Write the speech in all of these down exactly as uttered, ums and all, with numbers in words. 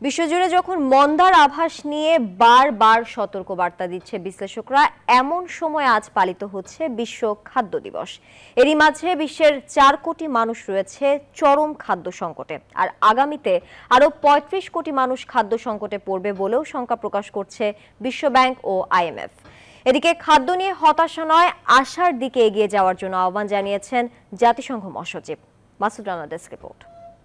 বিশ্বজুড়ে যখন মন্দার আভাস নিয়ে বারবার সতর্কবার্তা দিচ্ছে বিশ্লেষকরা, এমন সময় আজ পালিত হচ্ছে বিশ্ব খাদ্য দিবস। এরই মাঝে বিশ্বের চার কোটি মানুষ রয়েছে চরম খাদ্য সংকটে, আর আগামীতে আরো পঁয়ত্রিশ কোটি মানুষ খাদ্য সংকটে পড়বে বলেও শঙ্কা প্রকাশ করছে বিশ্বব্যাংক ও আইএমএফ। এদিকে খাদ্য নিয়ে হতাশা নয়, আশার দিকে এগিয়ে যাওয়ার জন্য আহ্বান জানিয়েছেন জাতিসংঘ মহাসচিব। Masud Rana desk report.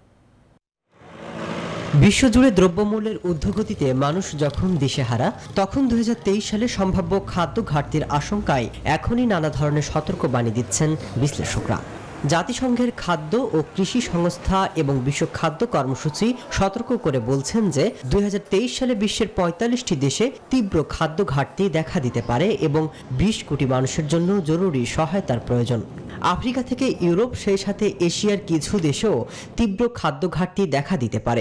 বিশ্বজুড়ে দ্রব্যমূল্যের ঊর্ধ্বগতিতে মানুষ যখন দিশেহারা, তখন দুই হাজার তেইশ সালে সম্ভাব্য খাদ্য ঘাটতির আশঙ্কায় এখনই নানা ধরনের সতর্কবাণী দিচ্ছেন বিশ্লেষকরা। জাতিসংঘের খাদ্য ও কৃষি সংস্থা এবং বিশ্ব খাদ্য কর্মসূচি সতর্ক করে বলছেন যে দুই হাজার তেইশ সালে বিশ্বের পঁয়তাল্লিশটি দেশে তীব্র খাদ্য ঘাটতি দেখা দিতে পারে এবং বিশ কোটি মানুষের জন্য জরুরি সহায়তার প্রয়োজন। আফ্রিকা থেকে ইউরোপ, সেই সাথে এশিয়ার কিছু দেশেও তীব্র খাদ্য ঘাটতি দেখা দিতে পারে।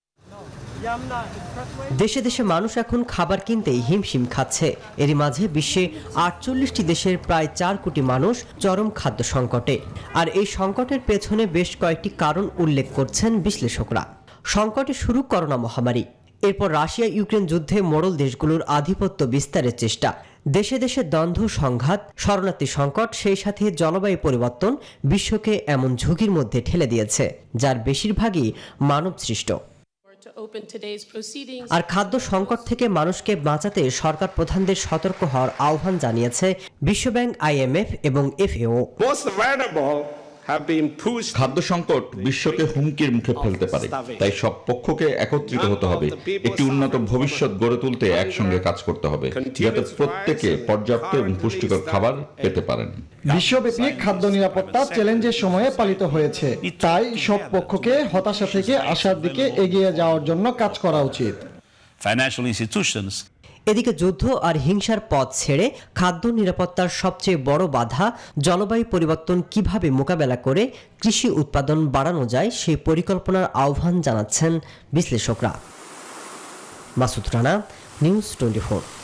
দেশে দেশে মানুষ এখন খাবার কিনতেই হিমশিম খাচ্ছে। এরই মাঝে বিশ্বে আটচল্লিশটি দেশের প্রায় চার কোটি মানুষ চরম খাদ্য সংকটে। আর এই সংকটের পেছনে বেশ কয়েকটি কারণ উল্লেখ করছেন বিশ্লেষকরা। সংকটে শুরু করোনা মহামারী, এরপর রাশিয়া ইউক্রেন যুদ্ধে মোড়ল দেশগুলোর আধিপত্য বিস্তারের চেষ্টা, দেশে দেশে দ্বন্দ্ব সংঘাত, শরণার্থী সংকট, সেই সাথে জলবায়ু পরিবর্তন বিশ্বকে এমন ঝুঁকির মধ্যে ঠেলে দিয়েছে যার বেশিরভাগই মানব সৃষ্ট। আর খাদ্য সংকট থেকে মানুষকে বাঁচাতে সরকার প্রধানদের সতর্ক হওয়ার আহ্বান জানিয়েছে বিশ্বব্যাংক, আইএমএফ এবং এফএও। খাদ্য সংকট বিশ্বকে হুমকির মুখে ফেলতে পারে, তাই সব পক্ষকে একত্রিত হতে হবে। একটি উন্নত ভবিষ্যৎ গড়ে তুলতে একসঙ্গে কাজ করতে হবে, যাতে প্রত্যেকে পর্যাপ্ত এবং পুষ্টিকর খাবার পেতে পারেন। বিশ্বব্যাপী খাদ্য নিরাপত্তা চ্যালেঞ্জের সময়ে পালিত হয়েছে, তাই সব পক্ষকে হতাশা থেকে আশার দিকে এগিয়ে যাওয়ার জন্য কাজ করা উচিত। ফাইন্যান্সিয়াল ইনস্টিটিউশনস এদিকে যুদ্ধ আর হিংসার পথ ছেড়ে খাদ্য নিরাপত্তার সবচেয়ে বড় বাধা জলবায়ু পরিবর্তন কিভাবে মোকাবেলা করে কৃষি উৎপাদন বাড়ানো যায় সেই পরিকল্পনার আহ্বান জানাচ্ছেন বিশ্লেষকরা। Masud Rana, News Twenty four.